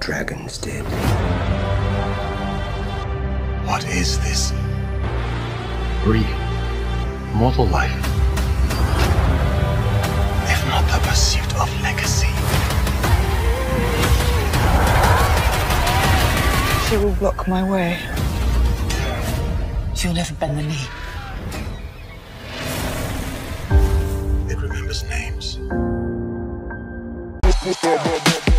dragons did. What is this? Breeding. Mortal life. If not the pursuit of legacy. She will block my way. She'll never bend the knee. It remembers names.